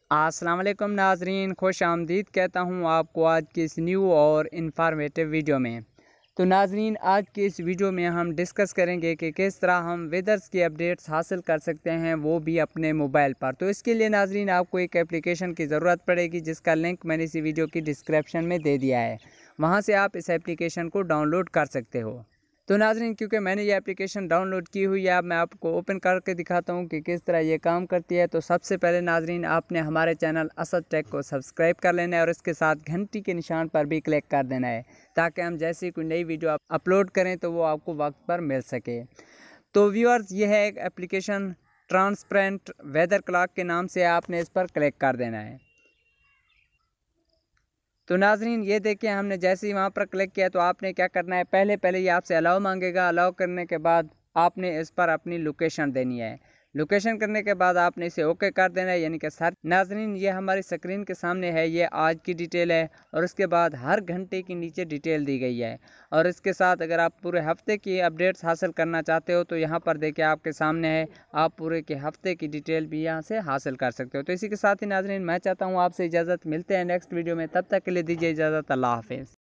अस्सलाम वालेकुम नाजरीन, खुश आमदीद कहता हूँ आपको आज की इस न्यू और इन्फॉर्मेटिव वीडियो में। तो नाजरीन, आज की इस वीडियो में हम डिस्कस करेंगे कि किस तरह हम वेदर्स की अपडेट्स हासिल कर सकते हैं, वो भी अपने मोबाइल पर। तो इसके लिए नाजरीन आपको एक एप्लीकेशन की ज़रूरत पड़ेगी, जिसका लिंक मैंने इसी वीडियो की डिस्क्रिप्शन में दे दिया है। वहाँ से आप इस एप्लीकेशन को डाउनलोड कर सकते हो। तो नाजरीन, क्योंकि मैंने ये एप्लीकेशन डाउनलोड की हुई है, अब मैं आपको ओपन करके दिखाता हूँ कि किस तरह ये काम करती है। तो सबसे पहले नाजरीन, आपने हमारे चैनल असद टेक को सब्सक्राइब कर लेना है और इसके साथ घंटी के निशान पर भी क्लिक कर देना है, ताकि हम जैसे कोई नई वीडियो अपलोड करें तो वो आपको वक्त पर मिल सके। तो व्यूअर्स, ये है एक एप्लीकेशन ट्रांसपेरेंट वेदर क्लॉक के नाम से, आपने इस पर क्लिक कर देना है। तो नाजरीन, ये देखिए, हमने जैसे ही वहाँ पर क्लिक किया तो आपने क्या करना है, पहले ये आपसे अलाउ मांगेगा। अलाउ करने के बाद आपने इस पर अपनी लोकेशन देनी है। लोकेशन करने के बाद आपने इसे ओके कर देना है, यानी कि सर्च। नाजरीन, ये हमारी स्क्रीन के सामने है, ये आज की डिटेल है और उसके बाद हर घंटे की नीचे डिटेल दी गई है। और इसके साथ अगर आप पूरे हफ्ते की अपडेट्स हासिल करना चाहते हो तो यहाँ पर देखिए आपके सामने है, आप पूरे के हफ्ते की डिटेल भी यहाँ से हासिल कर सकते हो। तो इसी के साथ ही नाजरीन, मैं चाहता हूँ आपसे इजाज़त, मिलते हैं नेक्स्ट वीडियो में। तब तक के लिए दीजिए इजाज़त, अल्लाह हाफिज़।